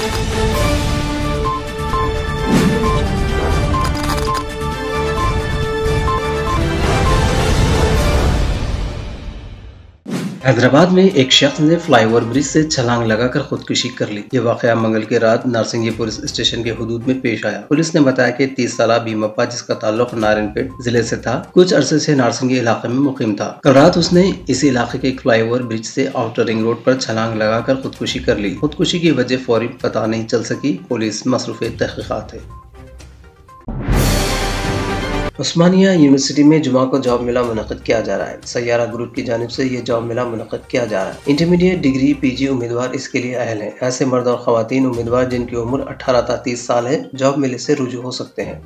हैदराबाद में एक शख्स ने फ्लाईओवर ब्रिज से छलांग लगाकर खुदकुशी कर ली। ये वाकया मंगल की रात नारसिंगी पुलिस स्टेशन के हुदूद में पेश आया। पुलिस ने बताया कि 30 साला भीमप्पा, जिसका ताल्लुक नारायणपेट जिले से था, कुछ अरसे से नारसिंगी इलाके में मुकीम था। कल रात उसने इसी इलाके के एक फ्लाईओवर ब्रिज से आउटर रिंग रोड पर छलांग लगाकर खुदकुशी कर ली। खुदकुशी की वजह फौरी पता नहीं चल सकी। पुलिस मसरूफ तहकीकात है। उस्मानिया यूनिवर्सिटी में जुमा को जॉब मेला मुनक़िद किया जा रहा है। सैयारा ग्रुप की जानिब से ये जॉब मेला मुनक़िद किया जा रहा है। इंटरमीडिएट, डिग्री, पीजी उम्मीदवार इसके लिए अहल हैं। ऐसे मर्द और ख़वातीन उम्मीदवार जिनकी उम्र 18 था 30 साल है, जॉब मेले से रुजू हो सकते हैं।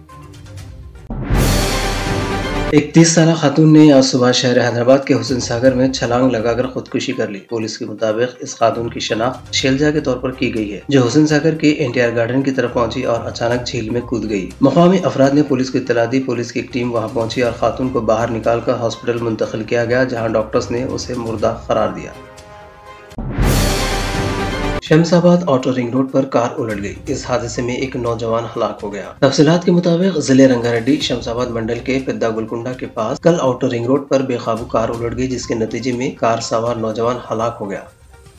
एक 30 साला खातून ने आज सुबह शहर हैदराबाद के हुसैन सागर में छलांग लगाकर खुदकुशी कर ली। पुलिस के मुताबिक इस खातून की शनाख्त शैलजा के तौर पर की गई है, जो हुसैन सागर के एनटीआर गार्डन की तरफ पहुंची और अचानक झील में कूद गई। मुकामी अफराद ने पुलिस को इत्तला दी। पुलिस की एक टीम वहां पहुंची और खातून को बाहर निकालकर हॉस्पिटल मुंतकिल किया गया, जहाँ डॉक्टर्स ने उसे मुर्दा करार दिया। शमशाबाद आउटर रिंग रोड पर कार उलट गई। इस हादसे में एक नौजवान हलाक हो गया। तफसीलात के मुताबिक जिले रंगारेड्डी शमशाबाद मंडल के पिद्दा गुलकुंडा के पास कल आउटर रिंग रोड पर बेकाबू कार उलट गई, जिसके नतीजे में कार सवार नौजवान हलाक हो गया।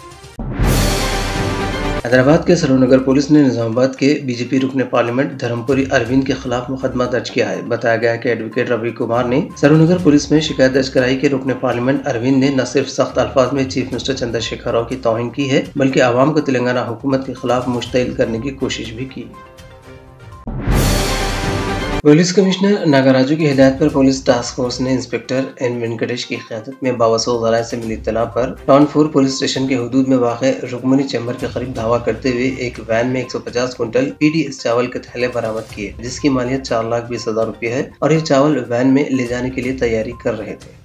हैदराबाद के सरोनगर पुलिस ने निजामाबाद के बीजेपी रुकने पार्लियामेंट धर्मपुरी अरविंद के खिलाफ मुकदमा दर्ज किया है। बताया गया कि एडवोकेट रवि कुमार ने सरोनगर पुलिस में शिकायत दर्ज कराई कि रुकने पार्लियामेंट अरविंद ने न सिर्फ सख्त अल्फाज में चीफ मिनिस्टर चंद्रशेखर राव की तौहीन की है, बल्कि आवाम को तेलंगाना हुकूमत के खिलाफ मुश्तइल करने की कोशिश भी की। पुलिस कमिश्नर नागाराजू की हिदायत पर पुलिस टास्क फोर्स ने इंस्पेक्टर एन वेंकटेश की क़यादत में बावसूल ज़राए से मिली इत्तला पर टाउनपुर पुलिस स्टेशन के हुदूद में वाक़े रुकमनी चैम्बर के करीब धावा करते हुए एक वैन में 150 कुंटल पीडीएस चावल के थैले बरामद किए, जिसकी मालियत 4,20,000 रुपये है और ये चावल वैन में ले जाने के लिए तैयारी कर रहे थे।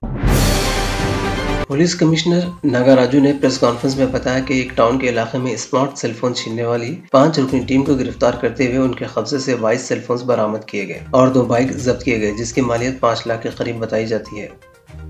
पुलिस कमिश्नर नागाराजू ने प्रेस कॉन्फ्रेंस में बताया कि एक टाउन के इलाके में स्मार्ट सेलफोन छीनने वाली 5 रुकनी टीम को गिरफ्तार करते हुए उनके कब्जे से 22 सेलफोन्स बरामद किए गए और 2 बाइक जब्त किए गए, जिसकी मालियत 5 लाख के करीब बताई जाती है।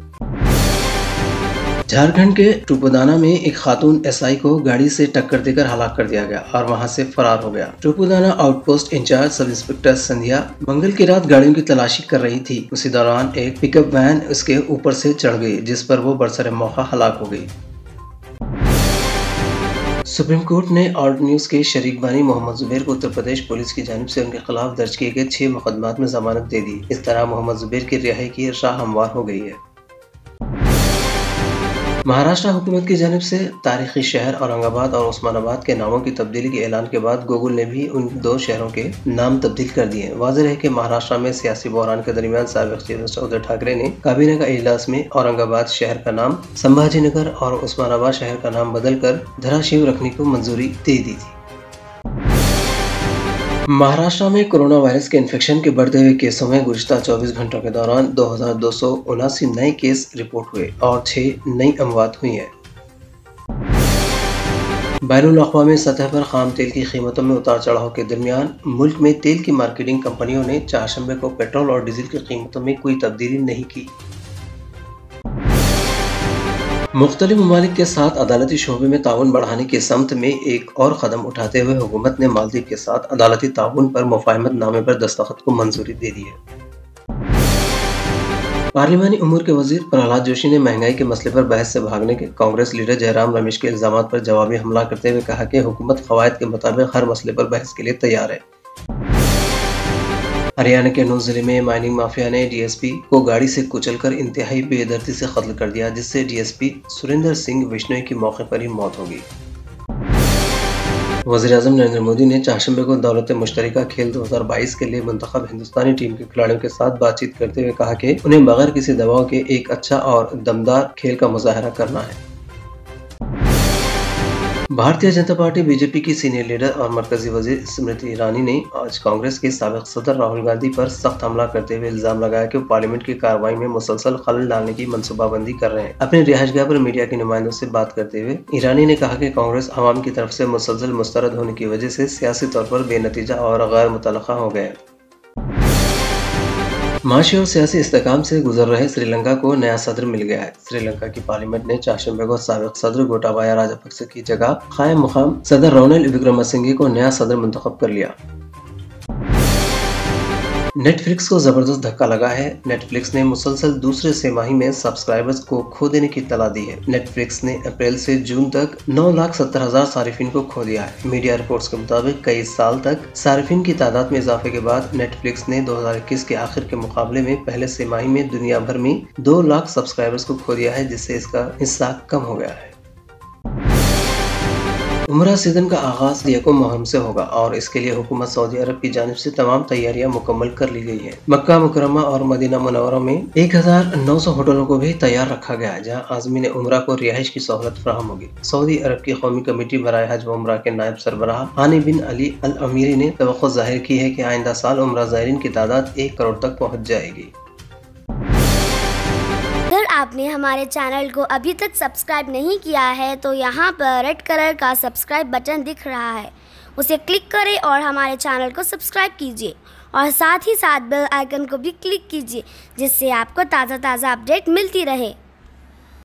झारखंड के टुपुदाना में एक खातून एसआई को गाड़ी से टक्कर देकर हलाक कर दिया गया और वहां से फरार हो गया। Tupudana outpost incharge sub inspector Sandhya मंगल की रात गाड़ियों की तलाशी कर रही थी। उसी दौरान एक पिकअप वैन उसके ऊपर से चढ़ गई, जिस पर वो बरसरे मौका हलाक हो गई। सुप्रीम कोर्ट ने ऑल्ट न्यूज के शरीक बानी मोहम्मद जुबैर को उत्तर प्रदेश पुलिस की जानिब से उनके खिलाफ दर्ज किए गए 6 मुकदमात में जमानत दे दी। इस तरह मोहम्मद जुबैर की रिहाई की राह हमवार हो गई है। महाराष्ट्र हुकूमत की जानिब से तारीखी शहर औरंगाबाद और उस्मानाबाद के नामों की तब्दीली के ऐलान के बाद गूगल ने भी उन 2 शहरों के नाम तब्दील कर दिए। वाज़ेह है कि महाराष्ट्र में सियासी बहरान के दरमियान साबिक़ चीफ मिनिस्टर उद्धव ठाकरे ने काबीना का इजलास में औरंगाबाद शहर का नाम संभाजीनगर और उस्मानाबाद शहर का नाम बदलकर धाराशिव रखने को मंजूरी दे दी थी। महाराष्ट्र में कोरोना वायरस के इन्फेक्शन के बढ़ते हुए केसों में गुज़िश्ता 24 घंटों के दौरान 2,279 नए केस रिपोर्ट हुए और 6 नई अमवात हुई हैं। बैनुल अक़वामी सतह पर खाम तेल की कीमतों में उतार चढ़ाव के दरमियान मुल्क में तेल की मार्केटिंग कंपनियों ने चारशंबे को पेट्रोल और डीजल की कीमतों में कोई तब्दीली नहीं की। मुख्तलिफ ममालिक के साथ अदालती शोबे में ताउन बढ़ाने की समत में एक और कदम उठाते हुए हुकूमत ने मालदीव के साथ अदालती ताउन पर मुफाहमत नामे पर दस्तखत को मंजूरी दे दी है। पार्लिमानी उमूर के वजीर प्रहलाद जोशी ने महंगाई के मसले पर बहस से भागने के कांग्रेस लीडर जयराम रमेश के इल्जामात पर जवाबी हमला करते हुए कहा कि हुकूमत क़वायद के मुताबिक हर मसले पर बहस के लिए तैयार है। हरियाणा के नूंह जिले में माइनिंग माफिया ने डीएसपी को गाड़ी से कुचलकर इंतहाई बेदर्दी से कत्ल कर दिया, जिससे डीएसपी सुरेंद्र सिंह बिश्नोई की मौके पर ही मौत हो गई। वज़ीर-ए-आज़म नरेंद्र मोदी ने चारशंबे को दौलत मुश्तरका खेल 2022 के लिए मुंतखब हिंदुस्तानी टीम के खिलाड़ियों के साथ बातचीत करते हुए कहा कि उन्हें बगैर किसी दबाव के एक अच्छा और दमदार खेल का मुजाहरा करना है। भारतीय जनता पार्टी बीजेपी की सीनियर लीडर और मरकजी वजीर स्मृति ईरानी ने आज कांग्रेस के साबिक़ सदर राहुल गांधी पर सख्त हमला करते हुए इल्जाम लगाया कि वो पार्लियामेंट की कार्रवाई में मुसलसल खलल डालने की मनसूबाबंदी कर रहे हैं। अपने रिहाइशगाह पर मीडिया के नुमाइंदों से बात करते हुए ईरानी ने कहा कि कांग्रेस अवाम की तरफ से मुसलसल मुस्तरद होने की वजह से सियासी तौर पर बेनतीजा और गैर मुतल्लक़ा हो गए। माशी और सियासी इस्तेहकाम से गुजर रहे श्रीलंका को नया सदर मिल गया है। श्रीलंका की पार्लियामेंट ने चारशंबे को साबिक सदर गोटाबाया राजपक्से की जगह कायम मुकाम सदर रनिल विक्रमसिंघे को नया सदर मुंतखब कर लिया। नेटफ्लिक्स को जबरदस्त धक्का लगा है। नेटफ्लिक्स ने मुसलसल दूसरे तिमाही में सब्सक्राइबर्स को खो देने की इत्तला दी है। नेटफ्लिक्स ने अप्रैल से जून तक 9,70,000 सारिफिन को खो दिया है। मीडिया रिपोर्ट्स के मुताबिक कई साल तक सारिफिन की तादाद में इजाफे के बाद नेटफ्लिक्स ने 2021 के आखिर के मुकाबले में पहले तिमाही में दुनिया भर में 2 लाख सब्सक्राइबर्स को खो दिया है, जिससे इसका हिस्सा कम हो गया है। उम्रा सीजन का आगाज 1 मुहर्रम से होगा और इसके लिए हुकूमत सऊदी अरब की जानिब से तमाम तैयारियां मुकम्मल कर ली गई है। मक्का मुकर्रमा और मदीना मुनव्वरा में 1900 होटलों को भी तैयार रखा गया है, जहां आज़मीन उम्रा को रिहाइश की सहूलत फराहम होगी। सऊदी अरब की कौमी कमेटी बराए हज व उम्रा के नायब सरबराह हानी बिन अली अल अमीरी ने तवक्को जाहिर की है कि आइंदा साल उम्रा ज़ायरीन की तादाद 1 करोड़ तक पहुँच जाएगी। अगर आपने हमारे चैनल को अभी तक सब्सक्राइब नहीं किया है तो यहाँ पर रेड कलर का सब्सक्राइब बटन दिख रहा है, उसे क्लिक करें और हमारे चैनल को सब्सक्राइब कीजिए और साथ ही साथ बेल आइकन को भी क्लिक कीजिए, जिससे आपको ताज़ा अपडेट मिलती रहे।